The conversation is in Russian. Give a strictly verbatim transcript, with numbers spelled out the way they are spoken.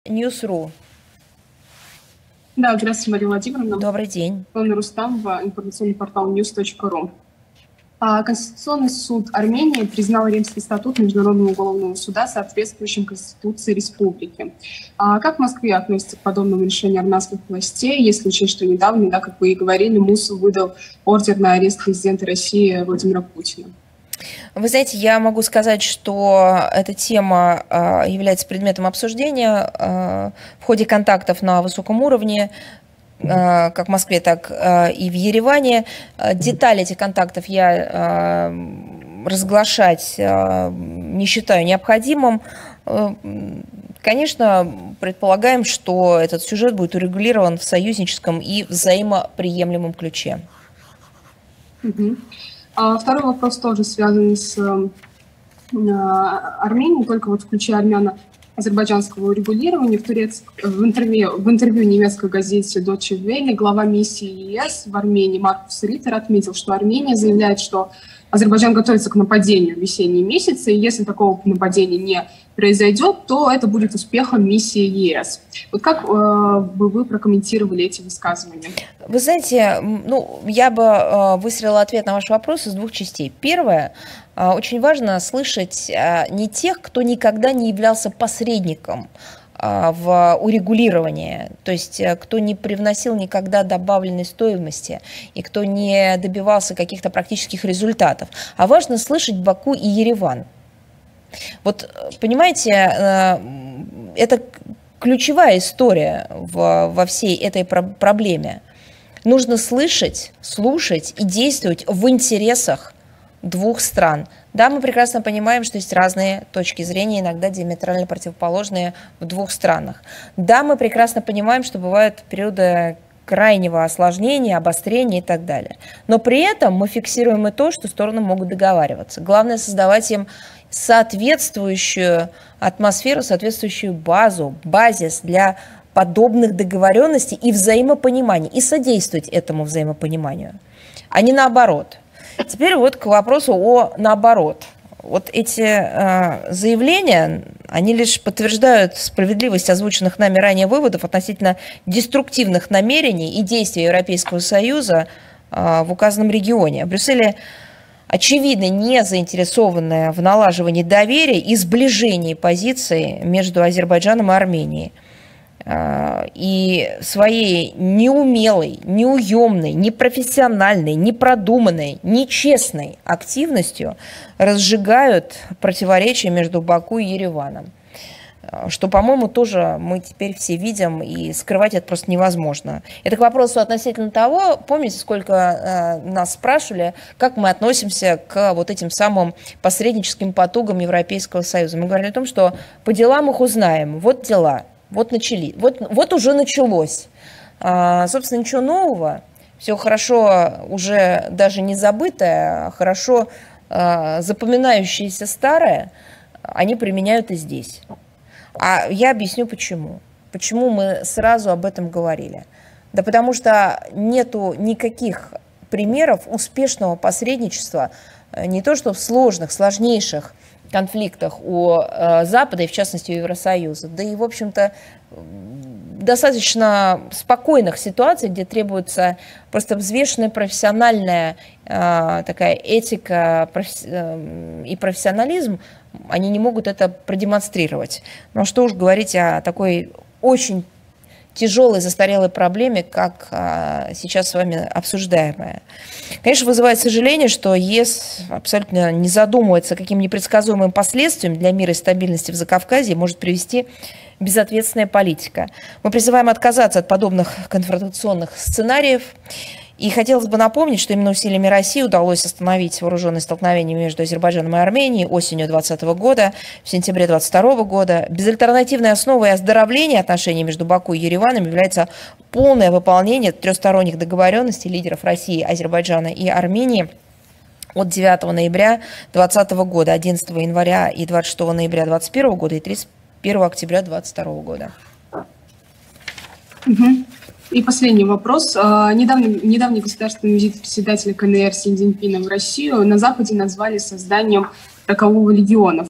Ньюс.ру. Да, здравствуйте, Мария Владимировна. Добрый день. Анна Рустамова, информационный портал ньюс точка ру. Конституционный суд Армении признал Римский статут Международного уголовного суда соответствующим Конституции республики. Как в Москве относится к подобному решению армянских властей, если учесть, что недавно, да, как вы и говорили, МУС выдал ордер на арест президента России Владимира Путина? Вы знаете, я могу сказать, что эта тема является предметом обсуждения в ходе контактов на высоком уровне, как в Москве, так и в Ереване. Детали этих контактов я разглашать не считаю необходимым. Конечно, предполагаем, что этот сюжет будет урегулирован в союзническом и взаимоприемлемом ключе. Угу. А второй вопрос тоже связан с э, Арменией, только вот в ключе армяно-азербайджанского урегулирования. В, Турец... в, интервью, в интервью немецкой газете Deutsche Welle глава миссии ЕС в Армении Маркус Риттер отметил, что Армения заявляет, что Азербайджан готовится к нападению в весенние месяцы, и если такого нападения не произойдет, то это будет успехом миссии ЕС. Вот как э, бы вы прокомментировали эти высказывания? Вы знаете, ну, я бы э, выстроила ответ на ваш вопрос из двух частей. Первое, э, очень важно слышать э, не тех, кто никогда не являлся посредником в урегулировании, то есть кто не привносил никогда добавленной стоимости и кто не добивался каких-то практических результатов. А важно слышать Баку и Ереван. Вот, понимаете, это ключевая история в, во всей этой проблеме. Нужно слышать, слушать и действовать в интересах двух стран. Да, мы прекрасно понимаем, что есть разные точки зрения, иногда диаметрально противоположные в двух странах. Да, мы прекрасно понимаем, что бывают периоды крайнего осложнения, обострения и так далее. Но при этом мы фиксируем и то, что стороны могут договариваться. Главное создавать им соответствующую атмосферу, соответствующую базу, базис для подобных договоренностей и взаимопонимания, и содействовать этому взаимопониманию, а не наоборот. Теперь вот к вопросу о наоборот. Вот эти э, заявления, они лишь подтверждают справедливость озвученных нами ранее выводов относительно деструктивных намерений и действий Европейского Союза э, в указанном регионе. В Брюсселе очевидно не заинтересованы в налаживании доверия и сближении позиций между Азербайджаном и Арменией. И своей неумелой, неуемной, непрофессиональной, непродуманной, нечестной активностью разжигают противоречия между Баку и Ереваном. Что, по-моему, тоже мы теперь все видим, и скрывать это просто невозможно. Это к вопросу относительно того, помните, сколько э, нас спрашивали, как мы относимся к вот этим самым посредническим потугам Европейского Союза. Мы говорили о том, что по делам их узнаем, вот дела. Вот начали, вот, вот уже началось. А, собственно, ничего нового. Все хорошо, уже даже не забытое, а хорошо а, запоминающееся старое, они применяют и здесь. А я объясню почему. Почему мы сразу об этом говорили. Да потому что нету никаких примеров успешного посредничества, не то что в сложных, сложнейших конфликтах у э, Запада и, в частности, у Евросоюза, да и, в общем-то, достаточно спокойных ситуаций, где требуется просто взвешенная профессиональная э, такая этика профи э, и профессионализм, они не могут это продемонстрировать. Но что уж говорить о такой очень тяжелой застарелой проблеме, как а, сейчас с вами обсуждаемая. Конечно, вызывает сожаление, что ЕС абсолютно не задумывается, каким непредсказуемым последствиям для мира и стабильности в Закавказье может привести безответственная политика. Мы призываем отказаться от подобных конфронтационных сценариев. И хотелось бы напомнить, что именно усилиями России удалось остановить вооруженные столкновения между Азербайджаном и Арменией осенью две тысячи двадцатого года, в сентябре две тысячи двадцать второго года. Безальтернативной основой оздоровления отношений между Баку и Ереваном является полное выполнение трехсторонних договоренностей лидеров России, Азербайджана и Армении от девятого ноября двадцатого года, одиннадцатого января и двадцать шестого ноября двадцать первого года и тридцать первого октября двадцать второго года. Угу. И последний вопрос. Недавний, недавний государственный визит председателя КНР Си Цзиньпина в Россию на Западе назвали созданием рокового легиона.